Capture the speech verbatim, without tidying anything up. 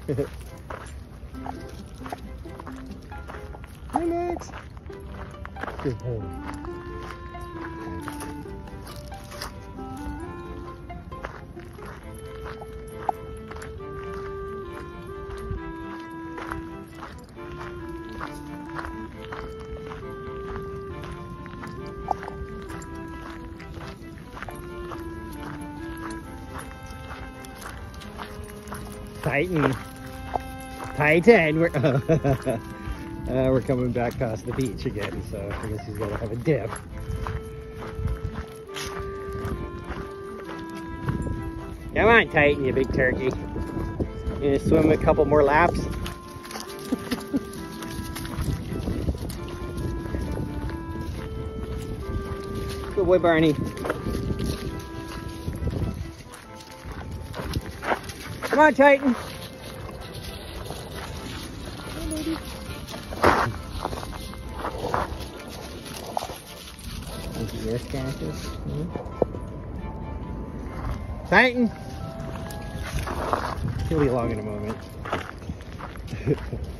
Hi, Max. Good boy. Titan. Titan. We're, uh, we're coming back past the beach again, so I guess he's got to have a dip. Come on, Titan, you big turkey. You gonna swim a couple more laps? Good boy, Barney. Come on, Titan. Come on, baby. Yes, Cassius. Hmm? Titan. He'll be along in a moment.